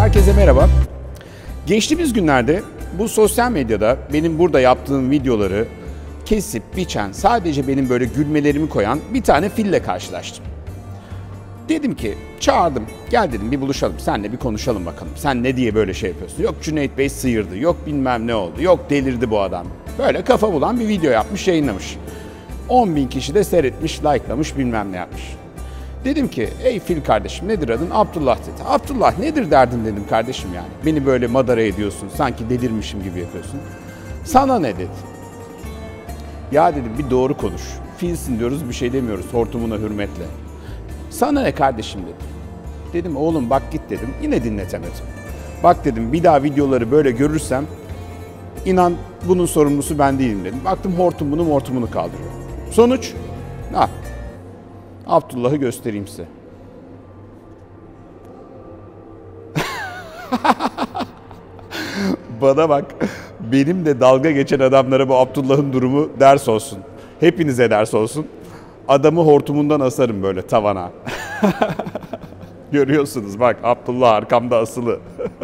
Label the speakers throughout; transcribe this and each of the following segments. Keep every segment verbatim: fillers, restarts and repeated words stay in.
Speaker 1: Herkese merhaba. Geçtiğimiz günlerde bu sosyal medyada benim burada yaptığım videoları kesip biçen, sadece benim böyle gülmelerimi koyan bir tane fille karşılaştım. Dedim ki, çağırdım, gel dedim bir buluşalım, seninle bir konuşalım bakalım. Sen ne diye böyle şey yapıyorsun? Yok Cüneyt Bey sıyırdı, yok bilmem ne oldu, yok delirdi bu adam. Böyle kafa bulan bir video yapmış, yayınlamış. on bin kişi de seyretmiş, likelamış, bilmem ne yapmış. Dedim ki, ey fil kardeşim nedir adın? Abdullah dedi. Abdullah nedir derdin dedim kardeşim yani. Beni böyle madara ediyorsun, sanki delirmişim gibi yapıyorsun. Sana ne dedi? Ya dedim bir doğru konuş. Filsin diyoruz, bir şey demiyoruz hortumuna hürmetle. Sana ne kardeşim dedim. Dedim oğlum bak git dedim. Yine dinletemedim. Bak dedim bir daha videoları böyle görürsem inan bunun sorumlusu ben değilim dedim. Baktım hortumunu hortumunu kaldırıyor. Sonuç? Ha. Abdullah'ı göstereyim size. Bana bak, benim de dalga geçen adamlara bu Abdullah'ın durumu ders olsun. Hepinize ders olsun. Adamı hortumundan asarım böyle tavana. Görüyorsunuz bak Abdullah arkamda asılı.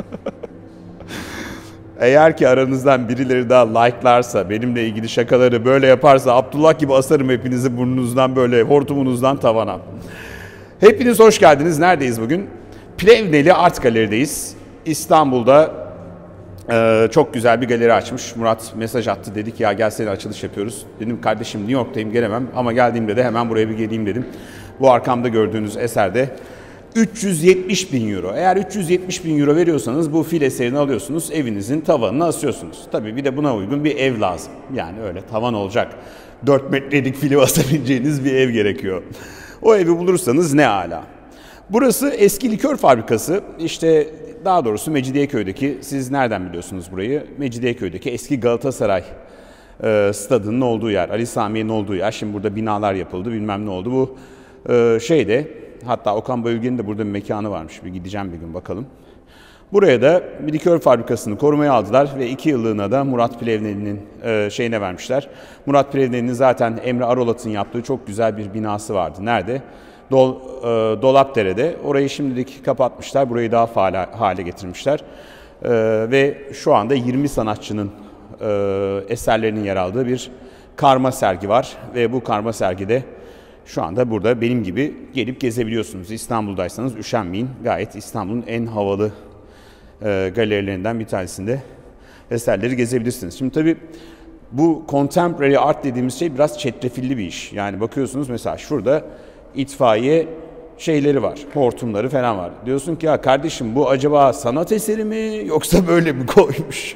Speaker 1: Eğer ki aranızdan birileri daha like'larsa, benimle ilgili şakaları böyle yaparsa Abdullah gibi asarım hepinizi burnunuzdan böyle hortumunuzdan tavana. Hepiniz hoş geldiniz. Neredeyiz bugün? Plevneli Art Galeri'deyiz. İstanbul'da e, çok güzel bir galeri açmış. Murat mesaj attı, dedi ki ya gelsene açılış yapıyoruz. Dedim kardeşim New York'tayım gelemem ama geldiğimde de hemen buraya bir geleyim dedim. Bu arkamda gördüğünüz eserde üç yüz yetmiş bin euro. Eğer üç yüz yetmiş bin euro veriyorsanız bu fil eserini alıyorsunuz, evinizin tavanına asıyorsunuz. Tabii bir de buna uygun bir ev lazım. Yani öyle tavan olacak. dört metrelik fili asabileceğiniz bir ev gerekiyor. O evi bulursanız ne ala. Burası eski likör fabrikası. İşte daha doğrusu Mecidiyeköy'deki, siz nereden biliyorsunuz burayı? Mecidiyeköy'deki eski Galatasaray e, stadının olduğu yer, Ali Sami'nin olduğu yer. Şimdi burada binalar yapıldı, bilmem ne oldu. Bu e, şeyde, hatta Okan Bayülgen'in de burada bir mekanı varmış. Bir gideceğim bir gün bakalım. Buraya da bir likör fabrikasını korumaya aldılar ve iki yıllığına da Murat Plevneli'nin e, şeyine vermişler. Murat Plevneli'nin zaten Emre Arolat'ın yaptığı çok güzel bir binası vardı. Nerede? Dol, e, Dolapdere'de. Orayı şimdilik kapatmışlar. Burayı daha faal hale getirmişler. E, ve şu anda yirmi sanatçının e, eserlerinin yer aldığı bir karma sergi var. Ve bu karma sergide şu anda burada benim gibi gelip gezebiliyorsunuz. İstanbul'daysanız üşenmeyin. Gayet İstanbul'un en havalı e, galerilerinden bir tanesinde eserleri gezebilirsiniz. Şimdi tabii bu contemporary art dediğimiz şey biraz çetrefilli bir iş. Yani bakıyorsunuz mesela şurada itfaiye şeyleri var, hortumları falan var. Diyorsun ki ya kardeşim bu acaba sanat eseri mi yoksa böyle mi koymuş?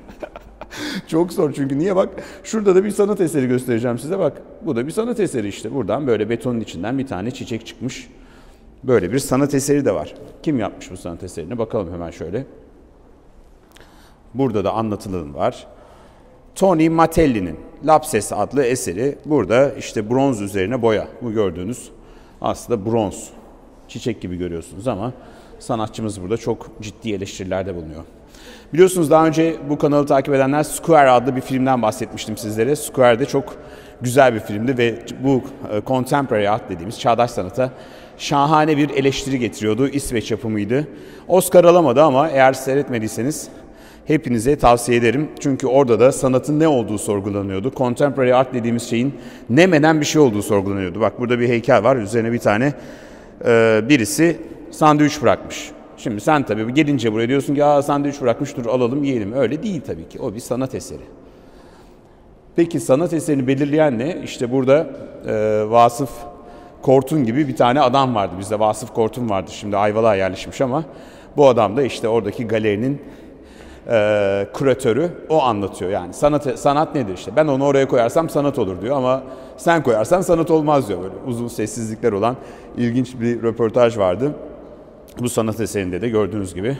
Speaker 1: Çok zor çünkü niye bak şurada da bir sanat eseri göstereceğim size bak. Bu da bir sanat eseri işte. Buradan böyle betonun içinden bir tane çiçek çıkmış. Böyle bir sanat eseri de var. Kim yapmış bu sanat eserini? Bakalım hemen şöyle. Burada da anlatılan var. Tony Matelli'nin Lapses adlı eseri. Burada işte bronz üzerine boya. Bu gördüğünüz aslında bronz. Çiçek gibi görüyorsunuz ama sanatçımız burada çok ciddi eleştirilerde bulunuyor. Biliyorsunuz daha önce bu kanalı takip edenler Square adlı bir filmden bahsetmiştim sizlere. Square'de çok güzel bir filmdi ve bu contemporary art dediğimiz çağdaş sanata şahane bir eleştiri getiriyordu. İsveç yapımıydı. Oscar alamadı ama eğer seyretmediyseniz hepinize tavsiye ederim. Çünkü orada da sanatın ne olduğu sorgulanıyordu. Contemporary art dediğimiz şeyin ne menen bir şey olduğu sorgulanıyordu. Bak burada bir heykel var. Üzerine bir tane e, birisi sandviç bırakmış. Şimdi sen tabii gelince buraya diyorsun ki ya sandviç bırakmış dur alalım yiyelim. Öyle değil tabii ki. O bir sanat eseri. Peki sanat eserini belirleyen ne? İşte burada e, Vasıf Kortun gibi bir tane adam vardı. Bizde Vasıf Kortun vardı. Şimdi Ayvalık'a yerleşmiş ama bu adam da işte oradaki galerinin e, küratörü. O anlatıyor yani. Sanat, sanat nedir işte? Ben onu oraya koyarsam sanat olur diyor ama sen koyarsan sanat olmaz diyor. Böyle uzun sessizlikler olan ilginç bir röportaj vardı. Bu sanat eserinde de gördüğünüz gibi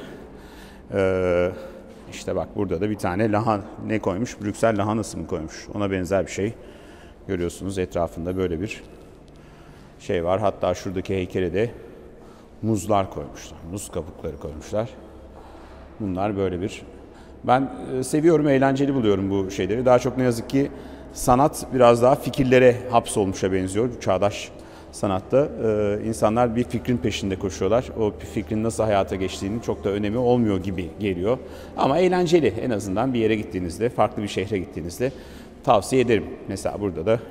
Speaker 1: e, işte bak burada da bir tane lahan ne koymuş? Brüksel lahanası mı koymuş? Ona benzer bir şey görüyorsunuz. Etrafında böyle bir şey var. Hatta şuradaki heykele de muzlar koymuşlar. Muz kabukları koymuşlar. Bunlar böyle bir... Ben e, seviyorum, eğlenceli buluyorum bu şeyleri. Daha çok ne yazık ki sanat biraz daha fikirlere hapsolmuşa benziyor. Çağdaş sanatta. Ee, insanlar bir fikrin peşinde koşuyorlar. O fikrin nasıl hayata geçtiğinin çok da önemi olmuyor gibi geliyor. Ama eğlenceli, en azından bir yere gittiğinizde, farklı bir şehre gittiğinizde tavsiye ederim. Mesela burada da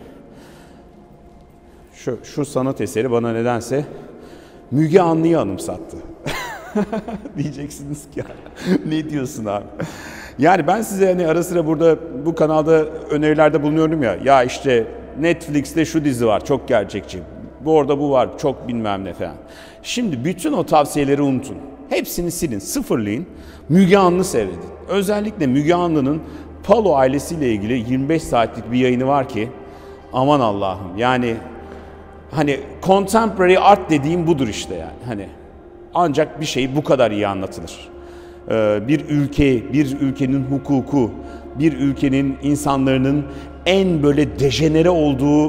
Speaker 1: şu, şu sanat eseri bana nedense Müge Anlı'yı anımsattı. Diyeceksiniz ki ya, ne diyorsun abi? Yani ben size hani ara sıra burada bu kanalda önerilerde bulunuyorum ya. Ya işte Netflix'te şu dizi var, çok gerçekçi. Bu orada bu var, çok bilmem ne falan. Şimdi bütün o tavsiyeleri unutun. Hepsini silin, sıfırlayın. Müge Anlı seyredin. Özellikle Müge Anlı'nın Palo ailesiyle ilgili yirmi beş saatlik bir yayını var ki aman Allah'ım, yani hani contemporary art dediğim budur işte yani. Hani ancak bir şey bu kadar iyi anlatılır. Ee, bir ülke, bir ülkenin hukuku, bir ülkenin insanların en böyle dejenere olduğu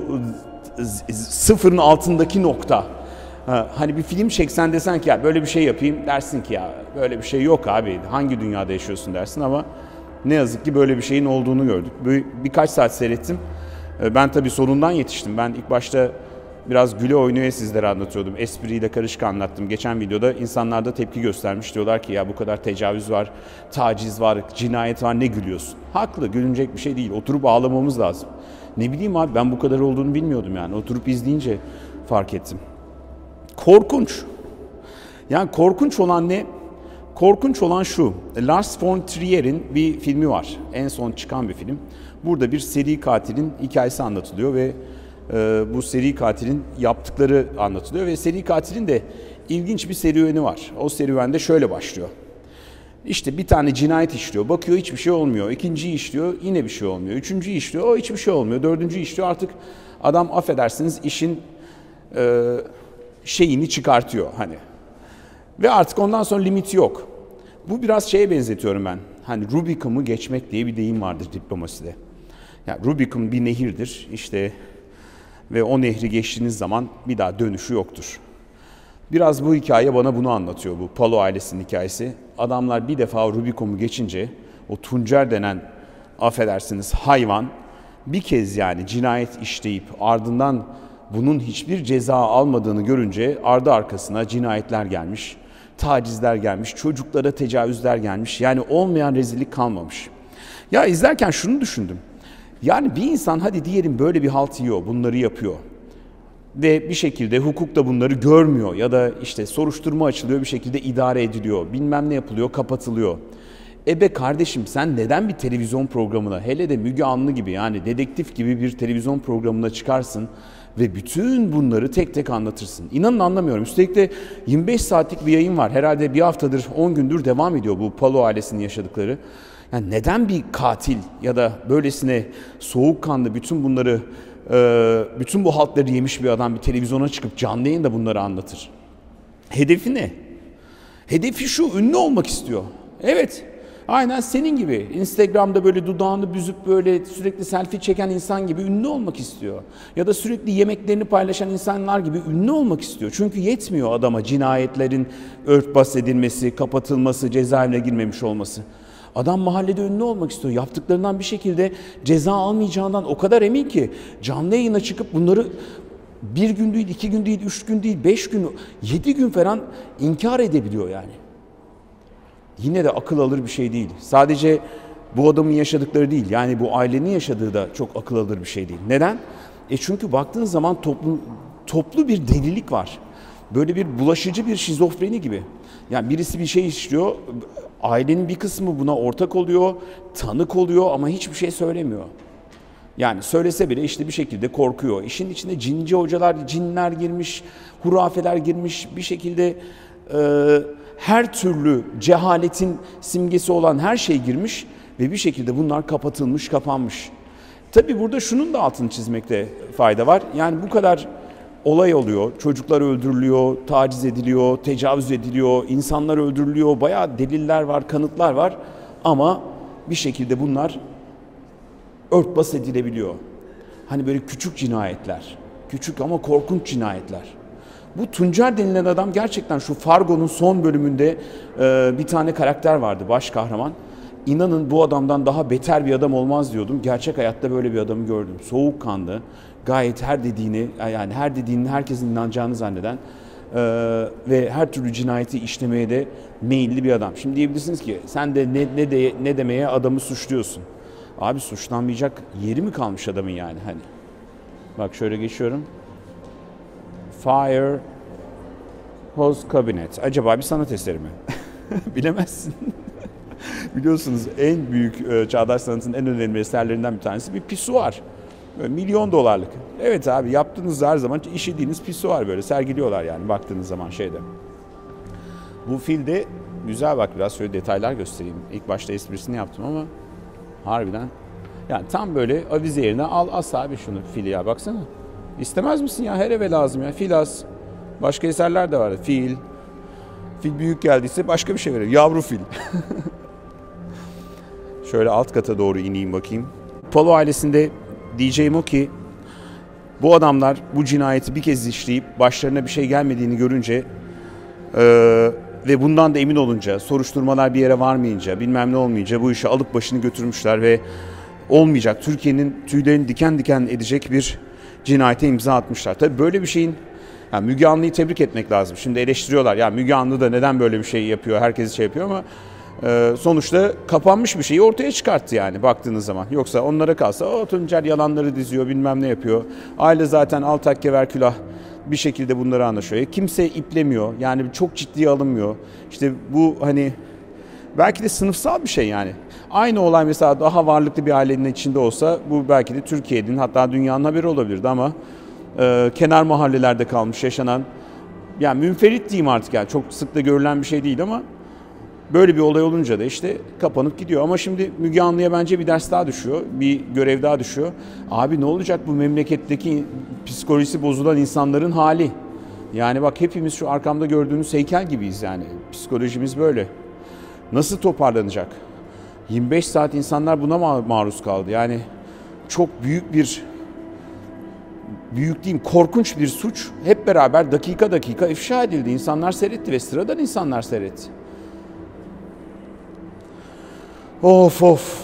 Speaker 1: sıfırın altındaki nokta. Hani bir film çeksen desen ki ya böyle bir şey yapayım, dersin ki ya böyle bir şey yok abi, hangi dünyada yaşıyorsun dersin, ama ne yazık ki böyle bir şeyin olduğunu gördük. Bir, birkaç saat seyrettim. Ben tabii sonundan yetiştim. Ben ilk başta biraz güle oynaya sizlere anlatıyordum. Espriyle karışık anlattım. Geçen videoda insanlar da tepki göstermiş. Diyorlar ki ya bu kadar tecavüz var, taciz var, cinayet var, ne gülüyorsun? Haklı, gülünecek bir şey değil. Oturup ağlamamız lazım. Ne bileyim abi, ben bu kadar olduğunu bilmiyordum yani. Oturup izleyince fark ettim. Korkunç. Yani korkunç olan ne? Korkunç olan şu. Lars von Trier'in bir filmi var. En son çıkan bir film. Burada bir seri katilin hikayesi anlatılıyor ve e, bu seri katilin yaptıkları anlatılıyor ve seri katilin de ilginç bir serüveni var. O serüvende şöyle başlıyor. İşte bir tane cinayet işliyor. Bakıyor hiçbir şey olmuyor. İkinciyi işliyor, yine bir şey olmuyor. Üçüncüyü işliyor, o hiçbir şey olmuyor. Dördüncüyü işliyor. Artık adam, affedersiniz, işin e, şeyini çıkartıyor hani. Ve artık ondan sonra limiti yok. Bu biraz şeye benzetiyorum ben. Hani Rubicon'u geçmek diye bir deyim vardır diplomaside. Yani Rubicon bir nehirdir işte ve o nehri geçtiğiniz zaman bir daha dönüşü yoktur. Biraz bu hikaye bana bunu anlatıyor, bu Palo ailesinin hikayesi. Adamlar bir defa Rubicon'u geçince o Tuncer denen, affedersiniz, hayvan bir kez yani cinayet işleyip ardından bunun hiçbir ceza almadığını görünce ardı arkasına cinayetler gelmiş, tacizler gelmiş, çocuklara tecavüzler gelmiş. Yani olmayan rezillik kalmamış. Ya izlerken şunu düşündüm. Yani bir insan hadi diyelim böyle bir halt yiyor, bunları yapıyor. Ve bir şekilde hukuk da bunları görmüyor ya da işte soruşturma açılıyor, bir şekilde idare ediliyor. Bilmem ne yapılıyor, kapatılıyor. E be kardeşim, sen neden bir televizyon programına, hele de Müge Anlı gibi yani dedektif gibi bir televizyon programına çıkarsın ve bütün bunları tek tek anlatırsın? İnanın anlamıyorum. Üstelik de yirmi beş saatlik bir yayın var. Herhalde bir haftadır, on gündür devam ediyor bu Palo ailesinin yaşadıkları. Yani neden bir katil ya da böylesine soğukkanlı bütün bunları, bütün bu haltları yemiş bir adam bir televizyona çıkıp canlı yayında bunları anlatır? Hedefi ne? Hedefi şu: ünlü olmak istiyor. Evet. Aynen senin gibi. Instagram'da böyle dudağını büzüp böyle sürekli selfie çeken insan gibi ünlü olmak istiyor. Ya da sürekli yemeklerini paylaşan insanlar gibi ünlü olmak istiyor. Çünkü yetmiyor adama cinayetlerin örtbas edilmesi, kapatılması, cezaevine girmemiş olması. Adam mahallede ünlü olmak istiyor. Yaptıklarından bir şekilde ceza almayacağından o kadar emin ki canlı yayına çıkıp bunları bir gün değil, iki gün değil, üç gün değil, beş gün, yedi gün falan inkar edebiliyor yani. Yine de akıl alır bir şey değil. Sadece bu adamın yaşadıkları değil, yani bu ailenin yaşadığı da çok akıl alır bir şey değil. Neden? E çünkü baktığın zaman toplu, toplu bir delilik var. Böyle bir bulaşıcı bir şizofreni gibi. Yani birisi bir şey işliyor, ailenin bir kısmı buna ortak oluyor, tanık oluyor ama hiçbir şey söylemiyor. Yani söylese bile işte bir şekilde korkuyor. İşin içinde cinci hocalar, cinler girmiş, hurafeler girmiş, bir şekilde e, her türlü cehaletin simgesi olan her şey girmiş ve bir şekilde bunlar kapatılmış, kapanmış. Tabii burada şunun da altını çizmekte fayda var. Yani bu kadar olay oluyor, çocuklar öldürülüyor, taciz ediliyor, tecavüz ediliyor, insanlar öldürülüyor, bayağı deliller var, kanıtlar var ama bir şekilde bunlar örtbas edilebiliyor. Hani böyle küçük cinayetler, küçük ama korkunç cinayetler. Bu Tuncer denilen adam gerçekten şu Fargo'nun son bölümünde e, bir tane karakter vardı, baş kahraman. inanın bu adamdan daha beter bir adam olmaz diyordum. Gerçek hayatta böyle bir adamı gördüm. Soğukkanlı, gayet her dediğini, yani her dediğinin herkesin inanacağını zanneden e, ve her türlü cinayeti işlemeye de meyilli bir adam. Şimdi diyebilirsiniz ki sen de ne, ne, de, ne demeye adamı suçluyorsun. Abi suçlanmayacak yeri mi kalmış adamın yani hani. Bak şöyle geçiyorum. Fire Hose Cabinet. Acaba bir sanat eseri mi? Bilemezsin. Biliyorsunuz en büyük e, çağdaş sanatın en önemli eserlerinden bir tanesi bir pisuar. Böyle milyon dolarlık. Evet abi yaptığınız her zaman işlediğiniz pisuar böyle sergiliyorlar yani baktığınız zaman şeyde. Bu filde güzel bak biraz şöyle detaylar göstereyim. İlk başta esprisini yaptım ama harbiden. Yani tam böyle avize yerine al as abi şunu fili ya baksana. İstemez misin ya her eve lazım ya fil az. Başka eserler de vardı. Fil. Fil büyük geldiyse başka bir şey verir. Yavru fil. Şöyle alt kata doğru ineyim bakayım. Palo ailesinde diyeceğim o ki bu adamlar bu cinayeti bir kez işleyip başlarına bir şey gelmediğini görünce e, ve bundan da emin olunca soruşturmalar bir yere varmayınca bilmem ne olmayınca bu işi alıp başını götürmüşler ve olmayacak Türkiye'nin tüylerini diken diken edecek bir cinayete imza atmışlar. Tabii böyle bir şeyin yani Müge Anlı'yı tebrik etmek lazım. Şimdi eleştiriyorlar ya Müge Anlı da neden böyle bir şey yapıyor, herkes şey yapıyor ama e, sonuçta kapanmış bir şeyi ortaya çıkarttı yani baktığınız zaman. Yoksa onlara kalsa o Tuncer yalanları diziyor bilmem ne yapıyor. Aile zaten al takke ver külah bir şekilde bunları anlaşıyor. Kimse iplemiyor yani çok ciddiye alınmıyor. İşte bu hani belki de sınıfsal bir şey yani. Aynı olay mesela daha varlıklı bir ailenin içinde olsa bu belki de Türkiye'nin hatta dünyanın haberi olabilirdi ama e, kenar mahallelerde kalmış yaşanan yani münferit diyeyim artık yani çok sık da görülen bir şey değil ama böyle bir olay olunca da işte kapanıp gidiyor. Ama şimdi Müge Anlı'ya bence bir ders daha düşüyor, bir görev daha düşüyor. Abi ne olacak bu memleketteki psikolojisi bozulan insanların hali? Yani bak hepimiz şu arkamda gördüğünüz heykel gibiyiz yani psikolojimiz böyle. Nasıl toparlanacak? yirmi beş saat insanlar buna maruz kaldı. Yani çok büyük bir, büyük diyeyim korkunç bir suç hep beraber dakika dakika ifşa edildi. İnsanlar seyretti ve sıradan insanlar seyretti. Of of.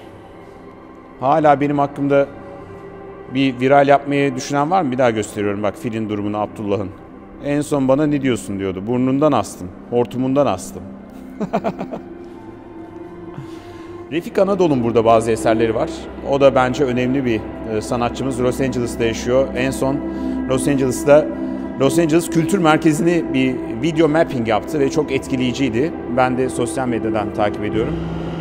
Speaker 1: Hala benim hakkımda bir viral yapmayı düşünen var mı? Bir daha gösteriyorum bak filin durumunu Abdullah'ın. En son bana ne diyorsun diyordu. Burnundan astım, hortumundan astım. Refik Anadolu'nun burada bazı eserleri var. O da bence önemli bir sanatçımız. Los Angeles'ta yaşıyor. En son Los Angeles'ta Los Angeles Kültür Merkezi'ni bir video mapping yaptı ve çok etkileyiciydi. Ben de sosyal medyadan takip ediyorum.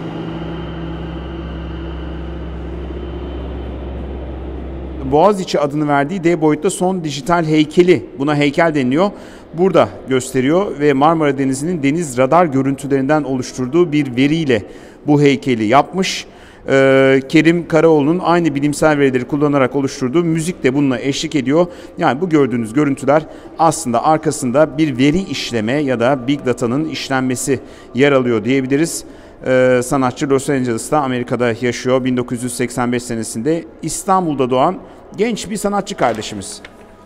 Speaker 1: Boğaziçi adını verdiği D boyutta son dijital heykeli, buna heykel deniliyor, burada gösteriyor ve Marmara Denizi'nin deniz radar görüntülerinden oluşturduğu bir veriyle bu heykeli yapmış. Ee, Kerim Karaoğlu'nun aynı bilimsel verileri kullanarak oluşturduğu müzik de bununla eşlik ediyor. Yani bu gördüğünüz görüntüler aslında arkasında bir veri işleme ya da Big Data'nın işlenmesi yer alıyor diyebiliriz. Ee, sanatçı Los Angeles'ta Amerika'da yaşıyor. bin dokuz yüz seksen beş senesinde İstanbul'da doğan genç bir sanatçı kardeşimiz.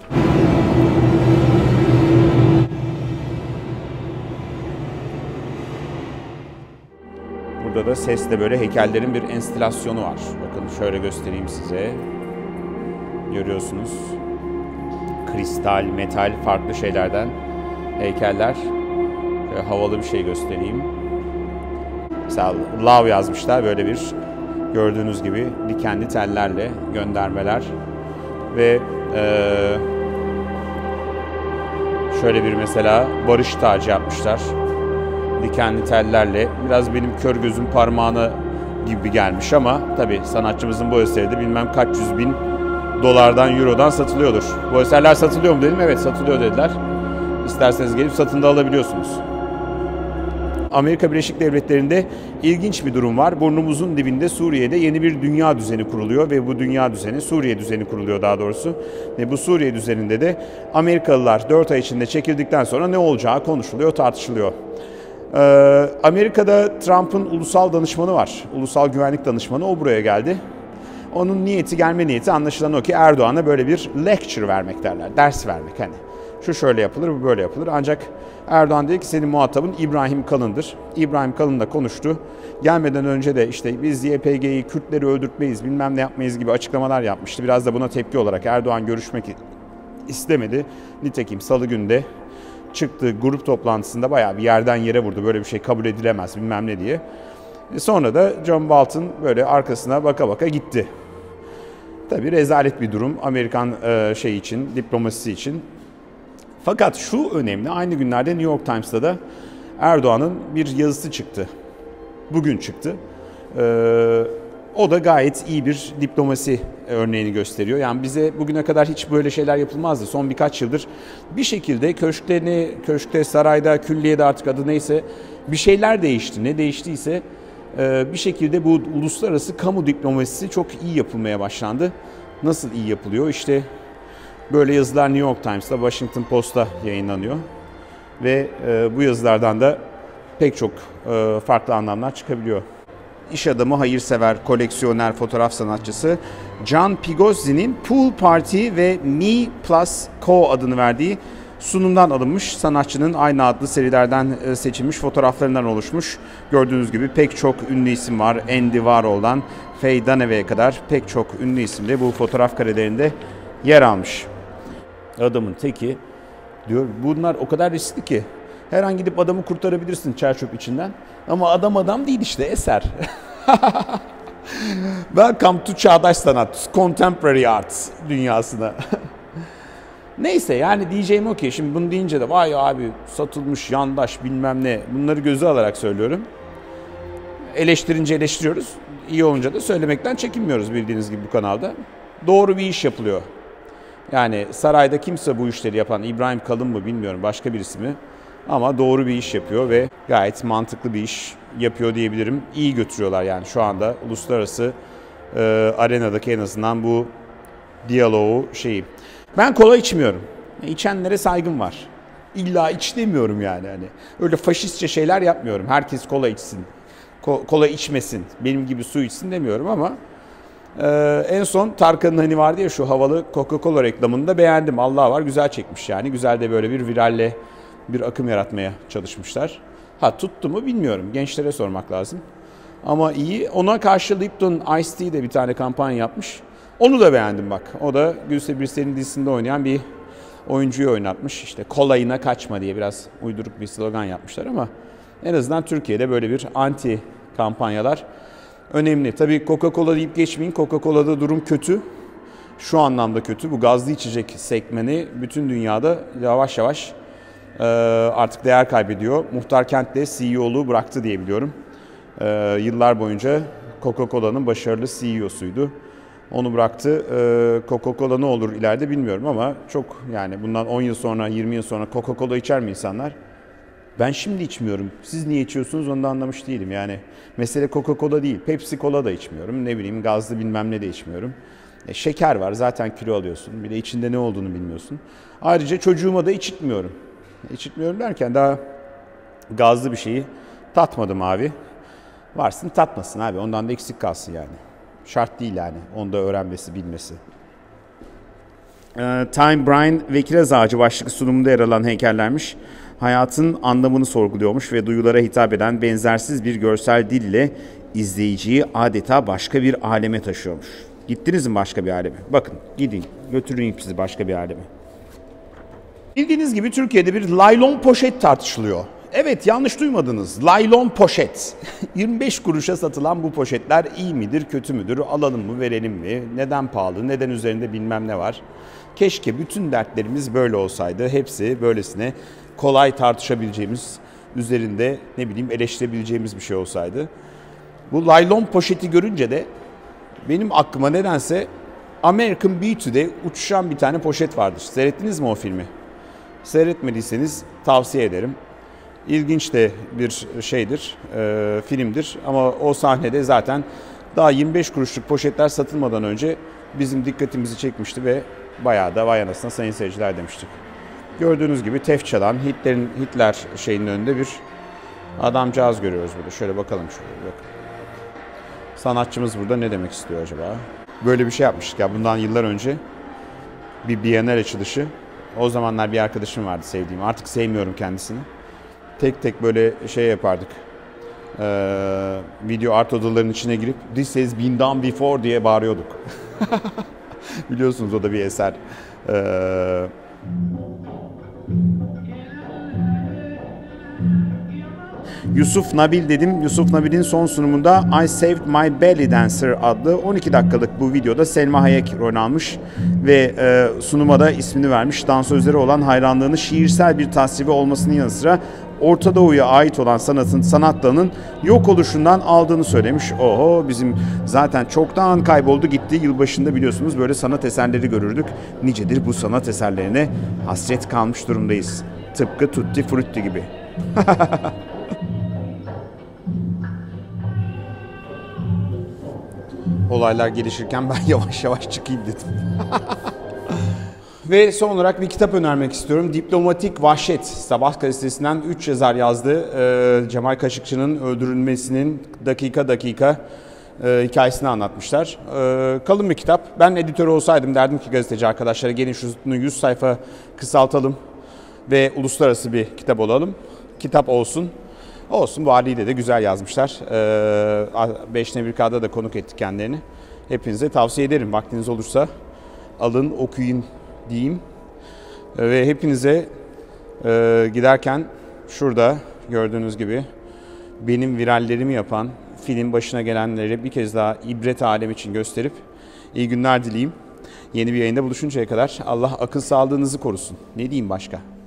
Speaker 1: Burada da sesle böyle heykellerin bir enstalasyonu var. Bakın şöyle göstereyim size. Görüyorsunuz. Kristal, metal, farklı şeylerden heykeller. Şöyle havalı bir şey göstereyim. Mesela Love yazmışlar böyle bir gördüğünüz gibi dikenli tellerle göndermeler ve e, şöyle bir mesela barış tacı yapmışlar dikenli tellerle, biraz benim kör gözüm parmağına gibi gelmiş ama tabi sanatçımızın bu eseri de bilmem kaç yüz bin dolardan, eurodan satılıyordur. Bu eserler satılıyor mu dedim, evet satılıyor dediler. İsterseniz gelip satın da alabiliyorsunuz. Amerika Birleşik Devletleri'nde ilginç bir durum var. Burnumuzun dibinde Suriye'de yeni bir dünya düzeni kuruluyor ve bu dünya düzeni, Suriye düzeni kuruluyor daha doğrusu. Ve bu Suriye düzeninde de Amerikalılar dört ay içinde çekildikten sonra ne olacağı konuşuluyor, tartışılıyor. Ee, Amerika'da Trump'ın ulusal danışmanı var, ulusal güvenlik danışmanı, o buraya geldi. Onun niyeti, gelme niyeti anlaşılan o ki Erdoğan'a böyle bir lecture vermek derler, ders vermek hani. Şu şöyle yapılır, bu böyle yapılır. Ancak Erdoğan dedi ki senin muhatabın İbrahim Kalın'dır. İbrahim Kalın da konuştu. Gelmeden önce de işte biz Y P G'yi, Kürtleri öldürtmeyiz, bilmem ne yapmayız gibi açıklamalar yapmıştı. Biraz da buna tepki olarak Erdoğan görüşmek istemedi. Nitekim Salı günü de çıktığı grup toplantısında bayağı bir yerden yere vurdu. Böyle bir şey kabul edilemez bilmem ne diye. Sonra da John Bolton böyle arkasına baka baka gitti. Tabii rezalet bir durum Amerikan şey için, diplomasisi için. Fakat şu önemli, aynı günlerde New York Times'ta da Erdoğan'ın bir yazısı çıktı. Bugün çıktı. Ee, o da gayet iyi bir diplomasi örneğini gösteriyor. Yani bize bugüne kadar hiç böyle şeyler yapılmazdı. Son birkaç yıldır bir şekilde köşkte, ne, köşkte, sarayda, külliyede artık adı neyse bir şeyler değişti. Ne değiştiyse e, bir şekilde bu uluslararası kamu diplomasisi çok iyi yapılmaya başlandı. Nasıl iyi yapılıyor? İşte böyle yazılar New York Times'ta, Washington Post'ta yayınlanıyor. Ve e, bu yazılardan da pek çok e, farklı anlamlar çıkabiliyor. İş adamı, hayırsever, koleksiyoner, fotoğraf sanatçısı John Pigozzi'nin Pool Party ve Me Plus Co adını verdiği sunumdan alınmış. Sanatçının aynı adlı serilerden seçilmiş fotoğraflarından oluşmuş. Gördüğünüz gibi pek çok ünlü isim var. Andy Warhol'dan Faye Dunaway'e kadar pek çok ünlü isim de bu fotoğraf karelerinde yer almış. Adamın teki diyor, bunlar o kadar riskli ki her an gidip adamı kurtarabilirsin çerçöp içinden. Ama adam adam değil işte, eser. Welcome to çağdaş sanat, contemporary art dünyasına. Neyse yani diyeceğim o ki şimdi bunu deyince de vay abi satılmış yandaş bilmem ne, bunları göze alarak söylüyorum. Eleştirince eleştiriyoruz. İyi olunca da söylemekten çekinmiyoruz bildiğiniz gibi bu kanalda. Doğru bir iş yapılıyor. Yani sarayda kimse bu işleri yapan, İbrahim Kalın mı bilmiyorum, başka birisi mi? Ama doğru bir iş yapıyor ve gayet mantıklı bir iş yapıyor diyebilirim. İyi götürüyorlar yani şu anda uluslararası e, arenadaki en azından bu diyaloğu şeyi. Ben kola içmiyorum. İçenlere saygım var. İlla iç demiyorum yani. Hani öyle faşistçe şeyler yapmıyorum. Herkes kola içsin. Ko- kola içmesin. Benim gibi su içsin demiyorum ama e, en son Tarkan'ın hani vardı ya şu havalı Coca-Cola reklamında beğendim. Allah var, güzel çekmiş yani. Güzel de böyle bir viralle bir akım yaratmaya çalışmışlar. Ha tuttu mu bilmiyorum. Gençlere sormak lazım. Ama iyi. Ona karşı Lipton Ice Tea de bir tane kampanya yapmış. Onu da beğendim bak. O da Gülse Birsel'in dizisinde oynayan bir oyuncuyu oynatmış. İşte kolayına kaçma diye biraz uyduruk bir slogan yapmışlar ama en azından Türkiye'de böyle bir anti kampanyalar önemli. Tabii Coca-Cola deyip geçmeyin. Coca-Cola'da durum kötü. Şu anlamda kötü. Bu gazlı içecek segmeni bütün dünyada yavaş yavaş artık değer kaybediyor. Muhtar Kent de C E O'luğu bıraktı diye biliyorum. Yıllar boyunca Coca-Cola'nın başarılı C E O'suydu. Onu bıraktı. Coca-Cola ne olur ileride bilmiyorum ama çok yani bundan on yıl sonra, yirmi yıl sonra Coca-Cola içer mi insanlar? Ben şimdi içmiyorum. Siz niye içiyorsunuz onu da anlamış değilim. Yani mesele Coca-Cola değil. Pepsi Cola da içmiyorum. Ne bileyim gazlı bilmem ne de içmiyorum. E, şeker var zaten kilo alıyorsun. Bir de içinde ne olduğunu bilmiyorsun. Ayrıca çocuğuma da içitmiyorum. İçitmiyorum derken daha gazlı bir şeyi tatmadım abi. Varsın tatmasın abi. Ondan da eksik kalsın yani. Şart değil yani. Onu da öğrenmesi, bilmesi. Ee, Time Brian ve Kiraz Ağacı başlıklı sunumunda yer alan heykellermiş. Hayatın anlamını sorguluyormuş ve duyulara hitap eden benzersiz bir görsel dille izleyiciyi adeta başka bir aleme taşıyormuş. Gittiniz mi başka bir aleme? Bakın gidin. Götüreyim sizi başka bir aleme. Bildiğiniz gibi Türkiye'de bir laylon poşet tartışılıyor. Evet, yanlış duymadınız. Laylon poşet. yirmi beş kuruşa satılan bu poşetler iyi midir, kötü müdür? Alalım mı, verelim mi? Neden pahalı, neden üzerinde bilmem ne var? Keşke bütün dertlerimiz böyle olsaydı. Hepsi böylesine kolay tartışabileceğimiz, üzerinde ne bileyim eleştirebileceğimiz bir şey olsaydı. Bu laylon poşeti görünce de benim aklıma nedense American Beauty'de uçuşan bir tane poşet vardır. Seyrettiniz mi o filmi? Seyretmediyseniz tavsiye ederim. İlginç de bir şeydir, e, filmdir ama o sahnede zaten daha yirmi beş kuruşluk poşetler satılmadan önce bizim dikkatimizi çekmişti ve bayağı da vay anasına sayın seyirciler demiştik. Gördüğünüz gibi tef çalan Hitler'in Hitler şeyinin önünde bir adamcağız görüyoruz burada. Şöyle bakalım şöyle bakın. Sanatçımız burada ne demek istiyor acaba? Böyle bir şey yapmıştık ya bundan yıllar önce bir Bienal açılışı. O zamanlar bir arkadaşım vardı sevdiğim. Artık sevmiyorum kendisini. Tek tek böyle şey yapardık. Ee, video art odalarının içine girip "This has been done before" diye bağırıyorduk. Biliyorsunuz o da bir eser. Ee, Yusuf Nabil dedim. Yusuf Nabil'in son sunumunda I Saved My Belly Dancer adlı on iki dakikalık bu videoda Selma Hayek rol almış ve e, sunuma da ismini vermiş. Dansözlere olan hayranlığını şiirsel bir tasviri olmasının yanı sıra Orta Doğu'ya ait olan sanatın, sanat dalının yok oluşundan aldığını söylemiş. Oho, bizim zaten çoktan kayboldu gitti. Yılbaşında biliyorsunuz böyle sanat eserleri görürdük. Nicedir bu sanat eserlerine hasret kalmış durumdayız. Tıpkı Tutti Frutti gibi. Olaylar gelişirken ben yavaş yavaş çıkayım dedim. Ve son olarak bir kitap önermek istiyorum. Diplomatik Vahşet. Sabah gazetesinden üç yazar yazdı. Ee, Cemal Kaşıkçı'nın öldürülmesinin dakika dakika e, hikayesini anlatmışlar. Ee, kalın bir kitap. Ben editör olsaydım derdim ki gazeteci arkadaşlara gelin şunu yüz sayfa kısaltalım ve uluslararası bir kitap olalım. Kitap olsun. Olsun, bu haliyle de güzel yazmışlar. Ee, beş ne bir K'da da konuk ettik kendilerini. Hepinize tavsiye ederim. Vaktiniz olursa alın, okuyun diyeyim. Ee, ve hepinize e, giderken şurada gördüğünüz gibi benim virallerimi yapan film başına gelenleri bir kez daha ibret alem için gösterip iyi günler dileyeyim. Yeni bir yayında buluşuncaya kadar Allah akıl sağlığınızı korusun. Ne diyeyim başka?